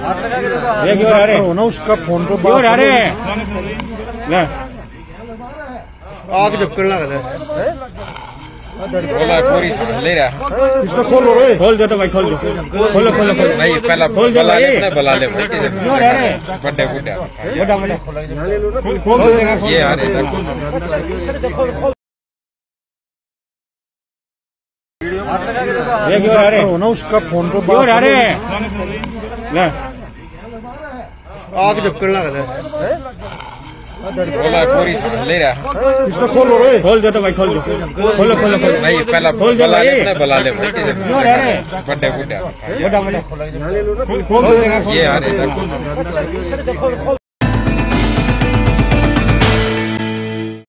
ना उसका फोन पे आग झपकन लगता है। ले रहा इसको खोलो रे, खोल दो तो भाई, खोल दो, खोलो खोलो खोलो भाई, पहला खोल दो भाई, बुला ले बड्डे बड्डे खोल देगा, ये आ रहे ना उसका फोन पे आग झपकन लगता है। ले रहा इसको खोलो रे, खोल दो तो भाई, खोल दो, खोलो खोलो खोलो भाई, पहला खोल दो भाई, बुला ले बड्डे खोल देगा, ये आ रहे